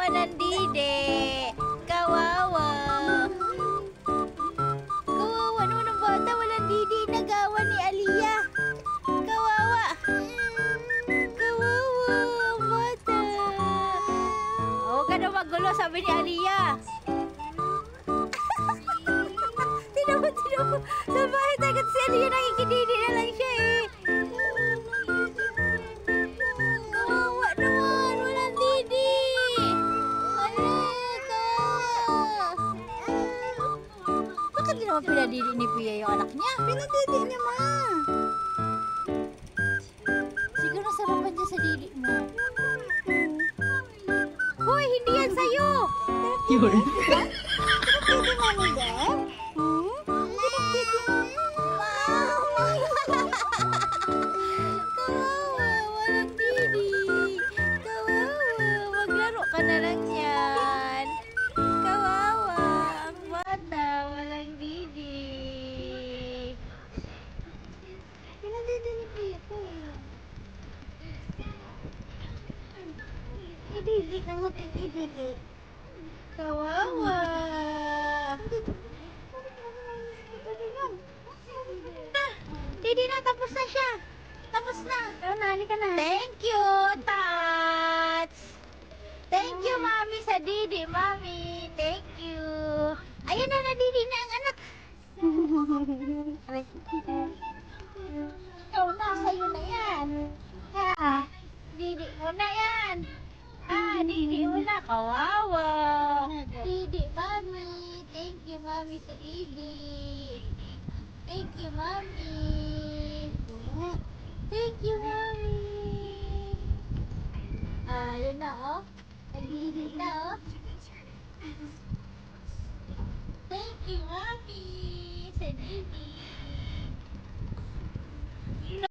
ng Didi. Kawawa. Kawawa naman ang bata. Walang Didi. Nagawa ni Aliyah. Kawawa. Kawawa ang bata. Huwag ka na magulo, sabi ni Aliyah. Tinubo. Sa bahay tagat si Aliyah, nakikididi na lang siya eh. Kawawa naman, walang Didi. Alika. Bakit di naman pinadidi ni Pia yung anak niya? Pinadidi niya, ma. Siguro sarapan niya sa didi mo. Hoy, hindi yan sa'yo. Yun. Pinadidi mami, Dad? Pinadidi mami. Kawawa, walang Didi. Kawawa, maglaro ka na lang yan. Kawawa, ang bata, walang Didi. Pinadidi ni Pia ko. Ididi ka nga, ididi. Kawawa. Didi na, tapos na siya. Tapos na. Pero nali ka na. Thank you, Tats. Thank you, Mami, sa Didi, Mami. Thank you. Ayan na, Didi na ang anak. Ikaw na, sa'yo na yan. Ha, Didi mo na yan. Didi mo na, kawawa. Didi, Mami. Thank you, Mami, sa Didi. Thank you, Mami. Thank you, Mami. Yun na, oh. Nag-iinit na, oh. Thank you, Mami. Sa Didi.